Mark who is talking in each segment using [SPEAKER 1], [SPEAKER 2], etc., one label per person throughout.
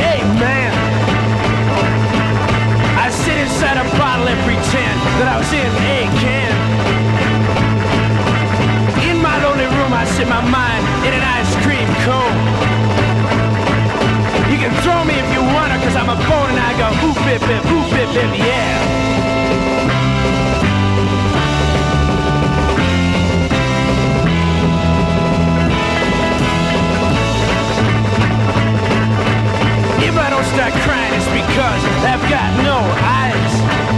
[SPEAKER 1] hey man. I sit inside a bottle and pretend that I was in a can. In my lonely room I sit my mind in an ice cream cone. You can throw me if you wanna, cause I'm a bone and I go ooh bip bip, yeah. If I don't start crying, it's because I've got no eyes.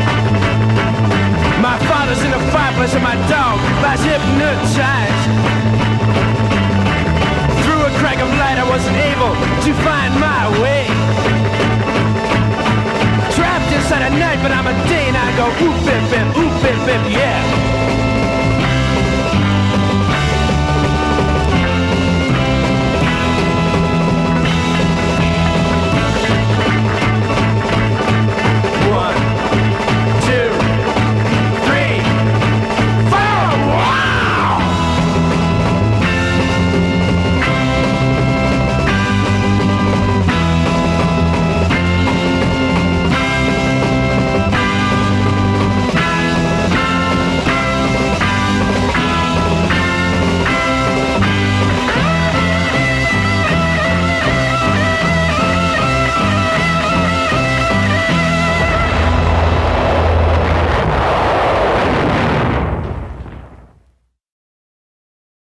[SPEAKER 1] My father's in the fireplace and my dog lies hypnotized. Through a crack of light I wasn't able to find my way. Trapped inside a night, but I'm a day and I go ooh